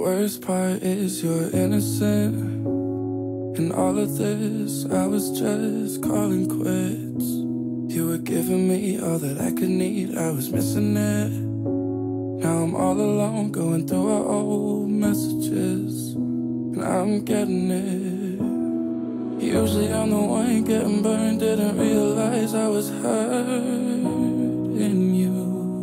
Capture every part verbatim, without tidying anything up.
worst part is you're innocent. In all of this, I was just calling quits. You were giving me all that I could need, I was missing it. Now I'm all alone, going through our old messages, and I'm getting it. Usually I'm the one getting burned, didn't realize I was hurting you.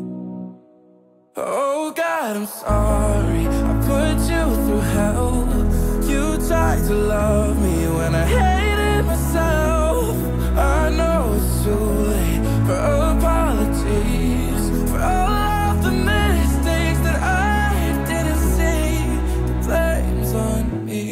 Oh God, I'm sorry, I put you through hell. You tried to love me when I hated myself. I know it's too late for apologies, for all of the mistakes that I didn't see. The blame's on me.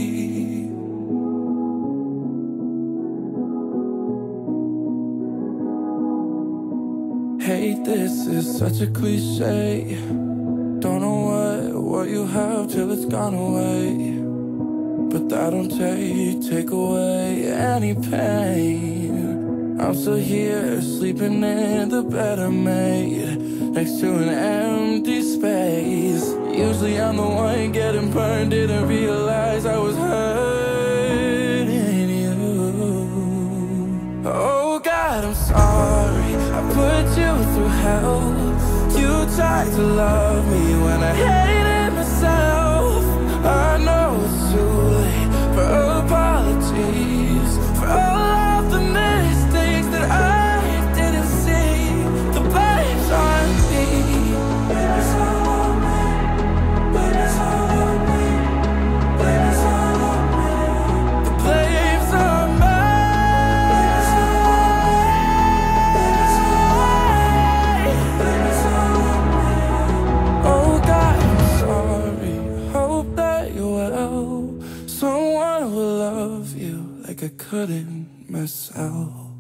Hey, this is such a cliche. Don't know what, what you have till it's gone away. But that don't take, take away any pain. I'm still here, sleeping in the bed I made, next to an empty space. Usually I'm the one getting burned, didn't realize I was hurting you. Oh God, I'm sorry, I put you through hell. You tried to love me when I hated myself. I know it's too late for apologies, for all of the mistakes that I didn't see. The blame's on me. Blame is all on me. Blame is all on me. Blame is all on me. The blame's on me. Blame is all on me. Blame is all on me. Blame is all on me. Oh God, I'm sorry. Hope that you're well. Someone will love you like I couldn't myself.